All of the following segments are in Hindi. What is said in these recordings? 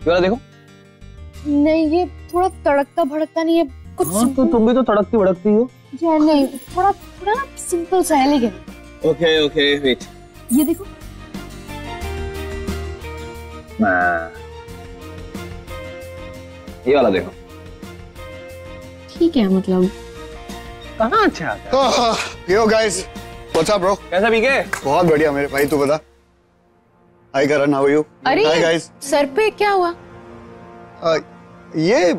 ये वाला देखो। नहीं, ये थोड़ा तड़कता भड़कता नहीं है कुछ। हाँ, तो तुम भी तो तड़कती भड़कती हो। यार नहीं, थोड़ा थोड़ा ना सिंपल सा है लेकिन। Okay okay wait. ये देखो। ये वाला देखो। ठीक है, मतलब कहाँ अच्छा आता है। Yo guys, what's up bro? कैसा पीके? बहुत बढ़िया मेरे भाई, तू बता। Hi Karan, how are you? अरे हाय गाइस। सर पे क्या हुआ? ये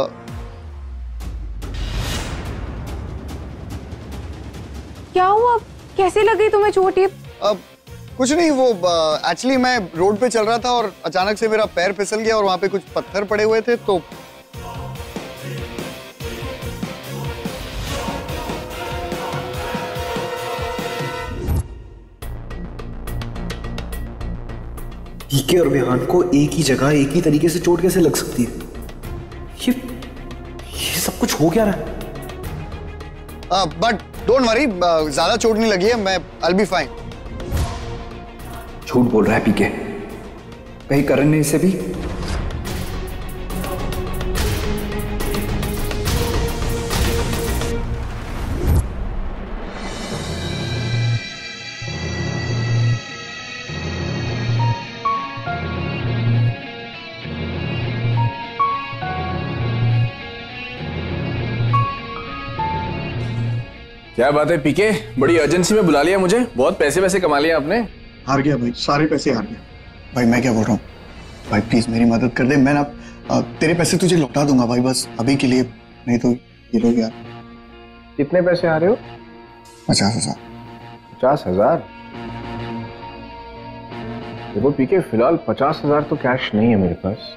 क्या हुआ? कैसे लगी तुम्हें चोट? ये कुछ नहीं, वो एक्चुअली मैं रोड पे चल रहा था और अचानक से मेरा पैर फिसल गया और वहां पे कुछ पत्थर पड़े हुए थे तो पीके और विहान को एक ही जगह एक ही तरीके से चोट कैसे लग सकती है? ये सब कुछ हो क्या रहा है? बट डोंट वरी, ज्यादा चोट नहीं लगी है, मैं आई बी फाइन। झूठ बोल रहा है पीके। कहीं करण ने इसे भी? क्या बात है पीके, बड़ी अर्जेंसी में बुला लिया मुझे। बहुत पैसे वैसे कमा लिया आपने। हार गया भाई, सारे पैसे हार गया भाई। मैं क्या बोल रहा हूँ भाई, प्लीज मेरी मदद कर दे। मैं ना तेरे पैसे तुझे लौटा दूंगा भाई, बस अभी के लिए, नहीं तो ये लोग यार। कितने पैसे आ रहे हो? 50,000। 50,000? देखो पीके, फिलहाल 50,000 तो कैश नहीं है मेरे पास।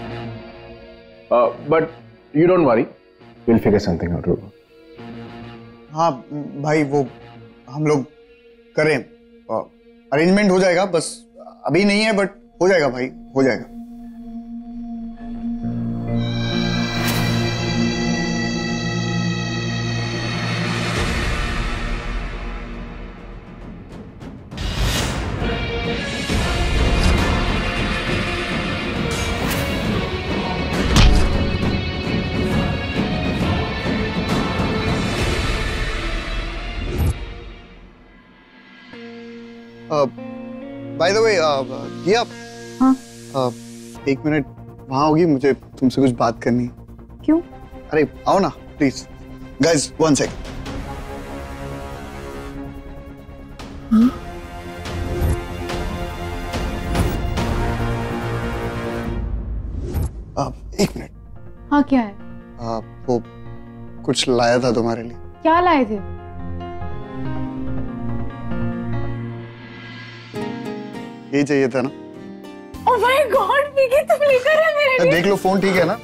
But you don't worry, will figure something out. हाँ भाई, वो हम लोग करें, अरेंजमेंट हो जाएगा, बस अभी नहीं है बट हो जाएगा भाई, हो जाएगा। बाय द वे किया, हाँ? एक मिनट वहां होगी, मुझे तुमसे कुछ बात करनी है। क्यों? अरे आओ ना प्लीज। Guys one second. एक मिनट। हाँ क्या है? वो कुछ लाया था तुम्हारे लिए। क्या लाए थे? यही चाहिए था ना? ओह माय गॉड पीके, तुम लेकर आए मेरे लिए। देख लो फोन, ठीक है ना?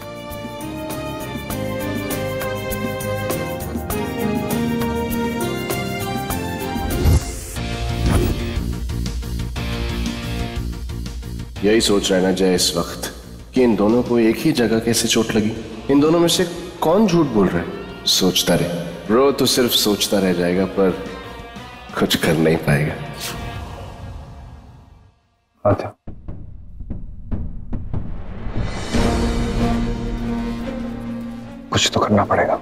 यही सोच रहा है ना जय इस वक्त कि इन दोनों को एक ही जगह कैसे चोट लगी। इन दोनों में से कौन झूठ बोल रहा है? सोचता रहे ब्रो, तो सिर्फ सोचता रह जाएगा पर कुछ कर नहीं पाएगा। अच्छा, कुछ तो करना पड़ेगा।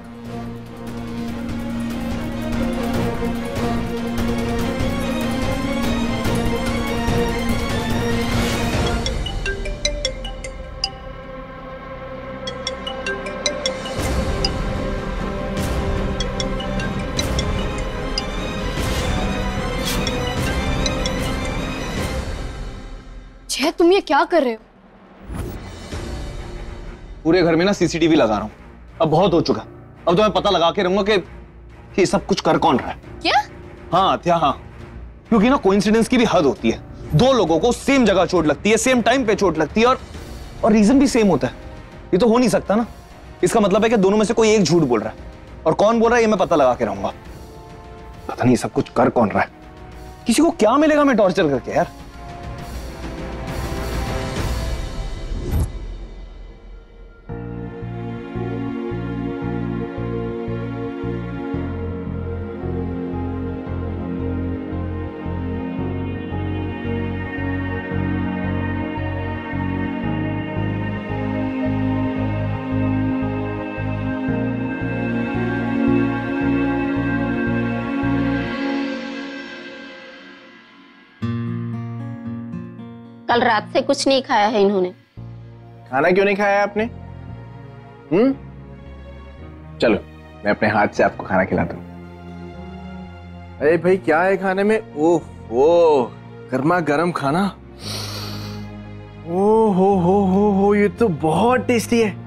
जय, तुम ये क्या कर रहे हो? पूरे घर में ना सीसीटीवी लगा रहा हूं। अब बहुत हो चुका। अब तो मैं पता लगा के रहूंगा कि ये सब कुछ कर कौन रहा है। क्या? हाँ क्या? हाँ, क्योंकि ना कोइंसिडेंस की भी हद होती है। दो लोगों को सेम जगह चोट लगती है, सेम टाइम पे चोट लगती है और रीजन भी सेम होता है। ये तो हो नहीं सकता ना। इसका मतलब है कि दोनों में से कोई एक झूठ बोल रहा है और कौन बोल रहा है ये मैं पता लगा के रहूंगा। पता नहीं सब कुछ कर कौन रहा है। किसी को क्या मिलेगा मैं टॉर्चर करके यार। कल रात से कुछ नहीं खाया है इन्होंने। खाना क्यों नहीं खाया आपने? चलो मैं अपने हाथ से आपको खाना खिलाता हूँ। अरे भाई क्या है खाने में? ओह गर्मा गर्म खाना। हो ये तो बहुत टेस्टी है।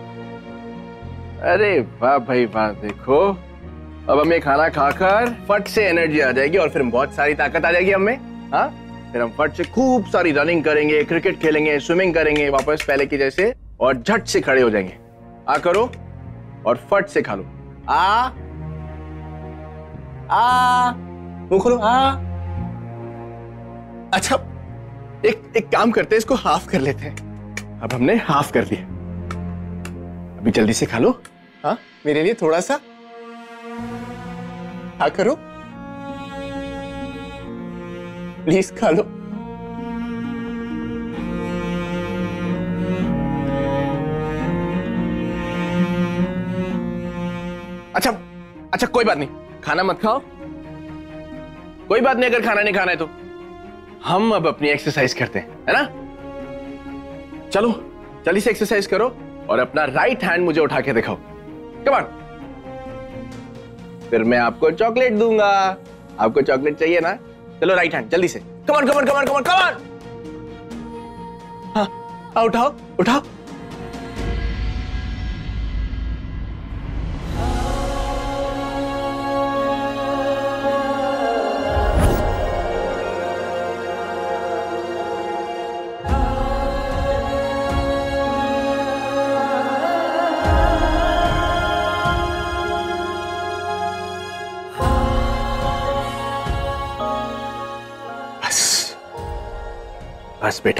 अरे वाह भाई वाह, देखो अब हमें खाना खाकर फट से एनर्जी आ जाएगी और फिर बहुत सारी ताकत आ जाएगी हमें। हाँ, फिर हम फट से खूब सारी रनिंग करेंगे, क्रिकेट खेलेंगे, स्विमिंग करेंगे वापस पहले की जैसे, और झट से खड़े हो जाएंगे। आ करो और फट से खा लो। आ मुंह खोलो। अच्छा एक काम करते हैं, इसको हाफ कर लेते हैं। अब हमने हाफ कर लिया, अभी जल्दी से खा लो। हाँ, मेरे लिए थोड़ा सा खा करो प्लीज, खा लो। अच्छा कोई बात नहीं, खाना मत खाओ, कोई बात नहीं। अगर खाना नहीं खाना है तो हम अब अपनी एक्सरसाइज करते हैं, है ना? चलो जल्दी से एक्सरसाइज करो और अपना राइट हैंड मुझे उठा के दिखाओ। Come on. फिर मैं आपको चॉकलेट दूंगा। आपको चॉकलेट चाहिए ना? चलो राइट हैंड जल्दी से। Come on come on come on come on come on. हाँ, उठाओ उठाओ। बस बेटा,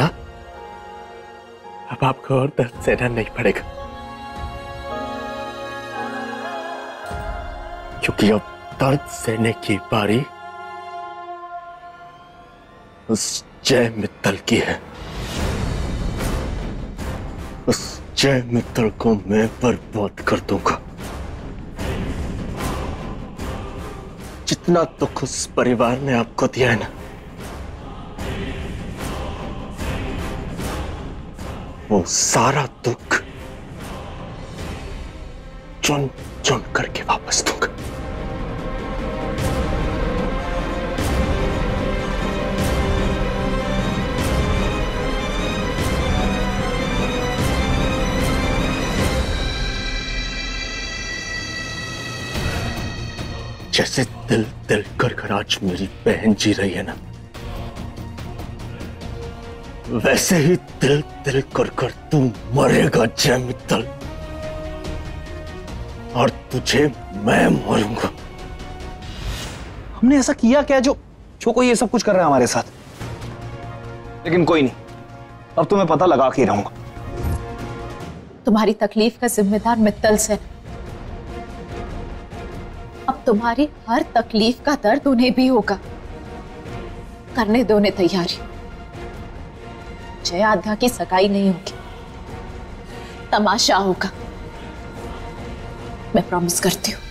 अब आपको और दर्द सहना नहीं पड़ेगा, क्योंकि अब दर्द सहने की बारी उस जय मित्तल की है। उस जय मित्तल को मैं बर्बाद कर दूंगा। जितना दुख उस परिवार ने आपको दिया है ना, वो सारा दुख चुन चुन करके वापस दूंगा। जैसे दिल दिल कर आज मेरी बहन जी रही है ना, वैसे ही दिल दिल कर तू मरेगा जय मित्तल, और तुझे मैं मारूंगा। हमने ऐसा किया क्या जो कोई ये सब कुछ कर रहा है हमारे साथ? लेकिन कोई नहीं, अब तुम्हें पता लगा के रहूंगा। तुम्हारी तकलीफ का जिम्मेदार मित्तल से, अब तुम्हारी हर तकलीफ का दर्द उन्हें भी होगा। करने दो उन्हें तैयारी। जय आध्या की सगाई नहीं होगी, तमाशा होगा, मैं प्रॉमिस करती हूँ।